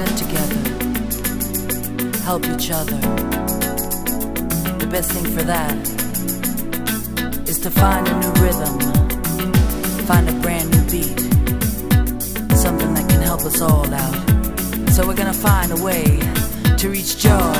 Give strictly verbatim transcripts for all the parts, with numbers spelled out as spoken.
get together, help each other. The best thing for that is to find a new rhythm, find a brand new beat, something that can help us all out. So we're gonna find a way to reach joy.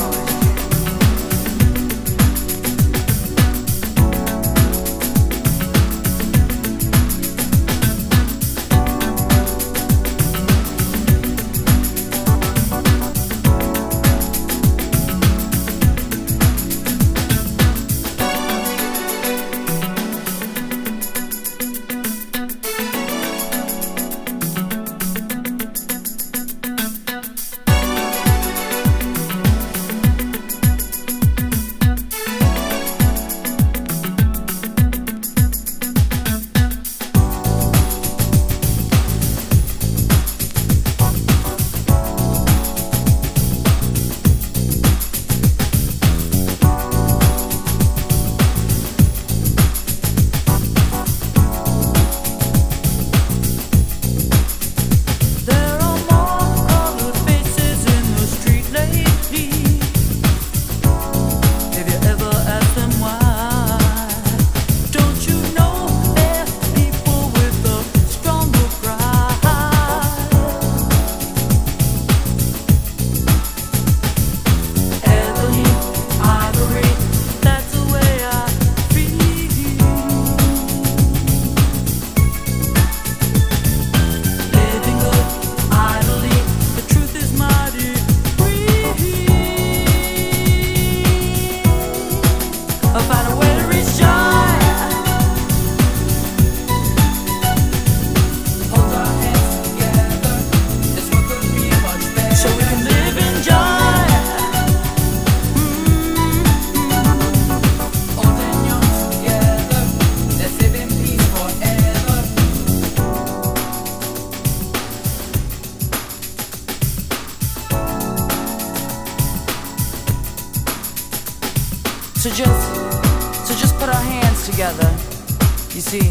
So just, so just put our hands together. You see,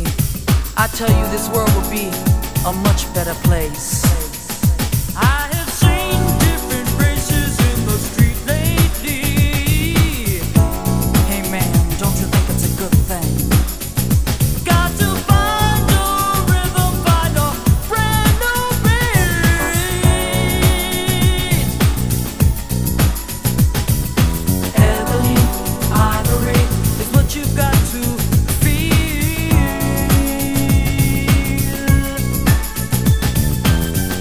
I tell you this world will be a much better place. I have seen different races in the street lately. Hey man, don't you think it's a good thing? Got to find a rhythm, find a brand new beat. Ebony, ivory is what you've got to feel.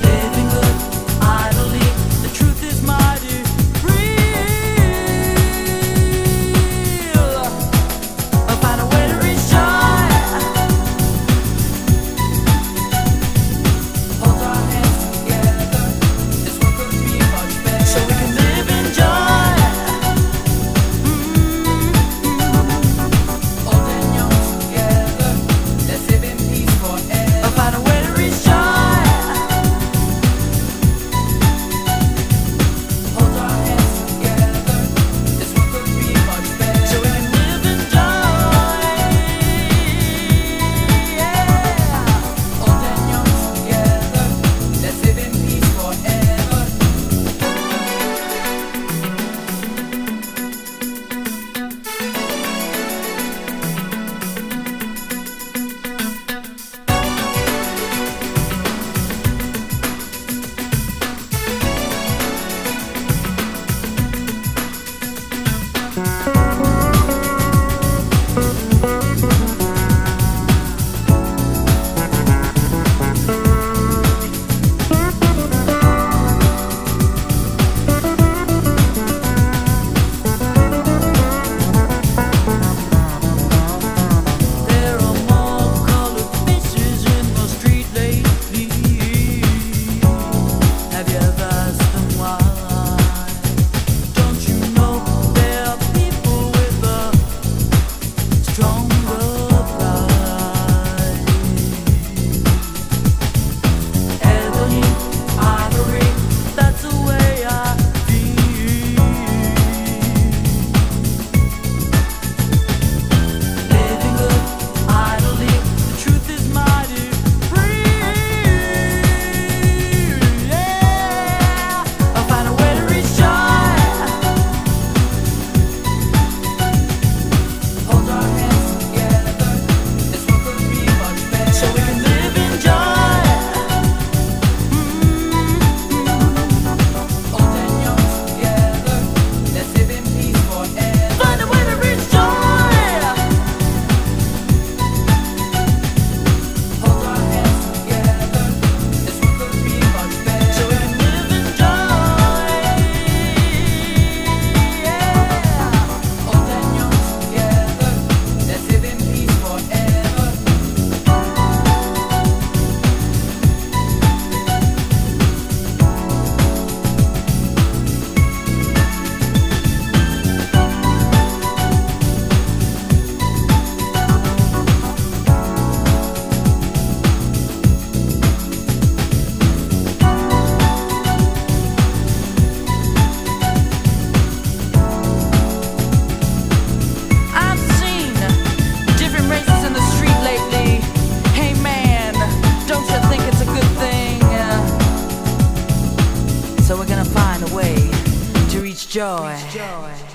joy.